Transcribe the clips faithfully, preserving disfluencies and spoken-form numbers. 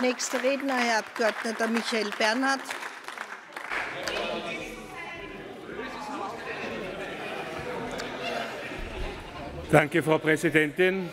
Nächster Redner, Herr Abgeordneter Michael Bernhard. Danke, Frau Präsidentin.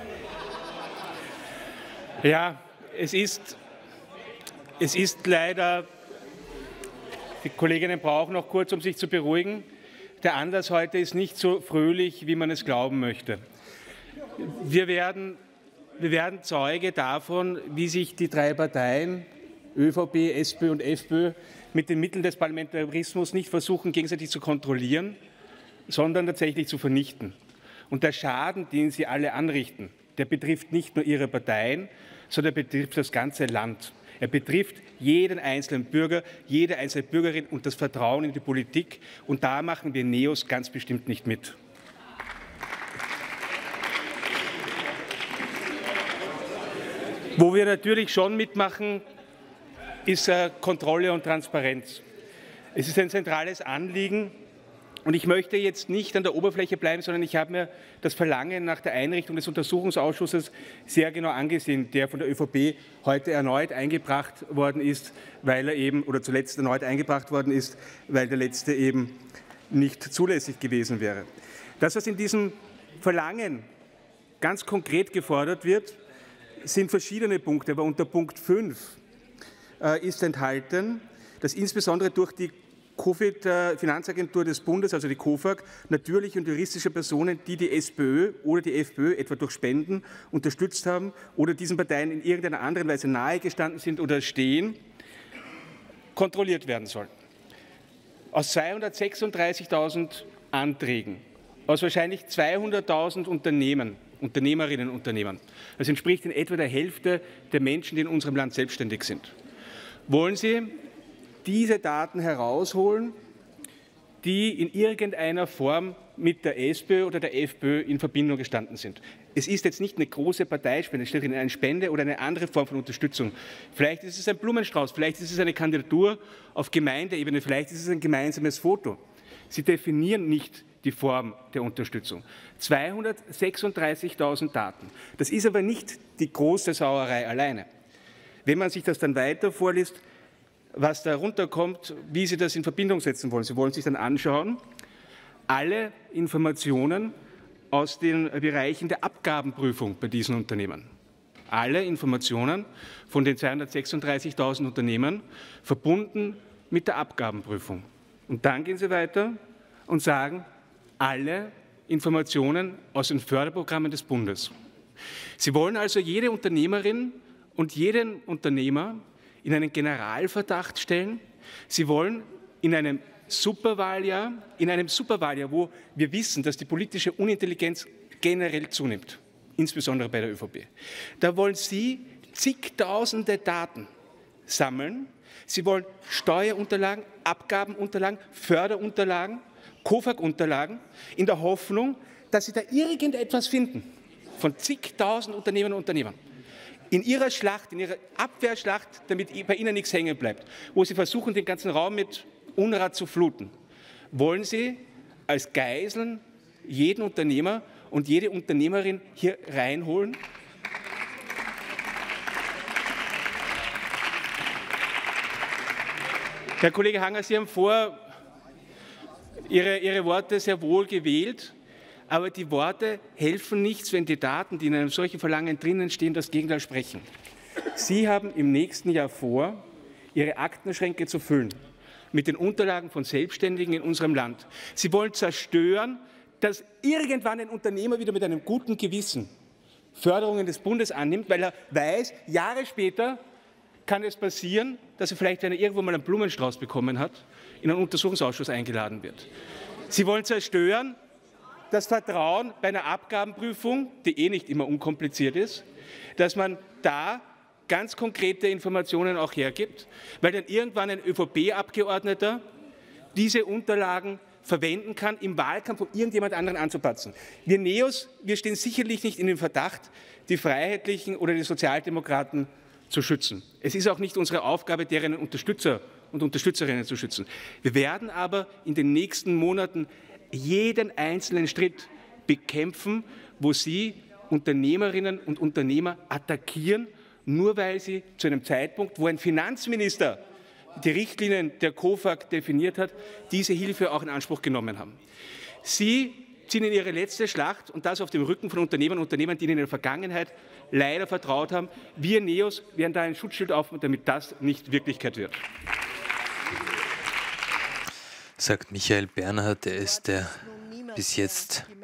Ja, es ist, es ist leider, die Kolleginnen brauchen noch kurz, um sich zu beruhigen. Der Anlass heute ist nicht so fröhlich, wie man es glauben möchte. Wir werden, wir werden Zeuge davon, wie sich die drei Parteien, ÖVP, SPÖ und FPÖ, mit den Mitteln des Parlamentarismus nicht versuchen, gegenseitig zu kontrollieren, sondern tatsächlich zu vernichten. Und der Schaden, den sie alle anrichten, der betrifft nicht nur ihre Parteien, sondern er betrifft das ganze Land. Er betrifft jeden einzelnen Bürger, jede einzelne Bürgerin und das Vertrauen in die Politik. Und da machen wir Neos ganz bestimmt nicht mit. Wo wir natürlich schon mitmachen, ist äh, Kontrolle und Transparenz. Es ist ein zentrales Anliegen. Und ich möchte jetzt nicht an der Oberfläche bleiben, sondern ich habe mir das Verlangen nach der Einrichtung des Untersuchungsausschusses sehr genau angesehen, der von der ÖVP heute erneut eingebracht worden ist, weil er eben, oder zuletzt erneut eingebracht worden ist, weil der letzte eben nicht zulässig gewesen wäre. Das, was in diesem Verlangen ganz konkret gefordert wird, sind verschiedene Punkte, aber unter Punkt fünf äh, ist enthalten, dass insbesondere durch die Covid-Finanzagentur des Bundes, also die KOFAG, natürliche und juristische Personen, die die SPÖ oder die FPÖ etwa durch Spenden unterstützt haben oder diesen Parteien in irgendeiner anderen Weise nahegestanden sind oder stehen, kontrolliert werden sollen. Aus zweihundertsechsunddreißigtausend Anträgen, aus wahrscheinlich zweihunderttausend Unternehmen, Unternehmerinnen und Unternehmern, das entspricht in etwa der Hälfte der Menschen, die in unserem Land selbstständig sind, wollen Sie diese Daten herausholen, die in irgendeiner Form mit der SPÖ oder der FPÖ in Verbindung gestanden sind. Es ist jetzt nicht eine große Parteispende, es steht in eine Spende oder eine andere Form von Unterstützung. Vielleicht ist es ein Blumenstrauß, vielleicht ist es eine Kandidatur auf Gemeindeebene, vielleicht ist es ein gemeinsames Foto. Sie definieren nicht die Form der Unterstützung. zweihundertsechsunddreißigtausend Daten. Das ist aber nicht die große Sauerei alleine. Wenn man sich das dann weiter vorliest, was darunter kommt, wie Sie das in Verbindung setzen wollen. Sie wollen sich dann anschauen, alle Informationen aus den Bereichen der Abgabenprüfung bei diesen Unternehmen. Alle Informationen von den zweihundertsechsunddreißigtausend Unternehmen verbunden mit der Abgabenprüfung. Und dann gehen Sie weiter und sagen, alle Informationen aus den Förderprogrammen des Bundes. Sie wollen also jede Unternehmerin und jeden Unternehmer in einen Generalverdacht stellen. Sie wollen in einem Superwahljahr, in einem Superwahljahr, wo wir wissen, dass die politische Unintelligenz generell zunimmt, insbesondere bei der ÖVP. Da wollen Sie zigtausende Daten sammeln. Sie wollen Steuerunterlagen, Abgabenunterlagen, Förderunterlagen, KOFAG-Unterlagen in der Hoffnung, dass Sie da irgendetwas finden von zigtausend Unternehmern und Unternehmern. In Ihrer Schlacht, in Ihrer Abwehrschlacht, damit bei Ihnen nichts hängen bleibt, wo Sie versuchen, den ganzen Raum mit Unrat zu fluten, wollen Sie als Geiseln jeden Unternehmer und jede Unternehmerin hier reinholen? Herr Kollege Hanger, Sie haben vor Ihre, Ihre Worte sehr wohl gewählt. Aber die Worte helfen nichts, wenn die Daten, die in einem solchen Verlangen drinnen stehen, das Gegenteil sprechen. Sie haben im nächsten Jahr vor, Ihre Aktenschränke zu füllen mit den Unterlagen von Selbstständigen in unserem Land. Sie wollen zerstören, dass irgendwann ein Unternehmer wieder mit einem guten Gewissen Förderungen des Bundes annimmt, weil er weiß, Jahre später kann es passieren, dass er vielleicht, wenn er irgendwo mal einen Blumenstrauß bekommen hat, in einen Untersuchungsausschuss eingeladen wird. Sie wollen zerstören das Vertrauen bei einer Abgabenprüfung, die eh nicht immer unkompliziert ist, dass man da ganz konkrete Informationen auch hergibt, weil dann irgendwann ein ÖVP-Abgeordneter diese Unterlagen verwenden kann, im Wahlkampf, um irgendjemand anderen anzupatzen. Wir Neos, wir stehen sicherlich nicht in dem Verdacht, die Freiheitlichen oder die Sozialdemokraten zu schützen. Es ist auch nicht unsere Aufgabe, deren Unterstützer und Unterstützerinnen zu schützen. Wir werden aber in den nächsten Monaten jeden einzelnen Schritt bekämpfen, wo Sie Unternehmerinnen und Unternehmer attackieren nur weil sie zu einem Zeitpunkt, wo ein Finanzminister die Richtlinien der COFAG definiert hat, diese Hilfe auch in Anspruch genommen haben. Sie ziehen in ihre letzte Schlacht und das auf dem Rücken von Unternehmern und Unternehmern, die ihnen in der Vergangenheit leider vertraut haben. Wir NEOS werden da ein Schutzschild aufbauen, damit das nicht Wirklichkeit wird. Sagt Michael Bernhard, er ist der bis jetzt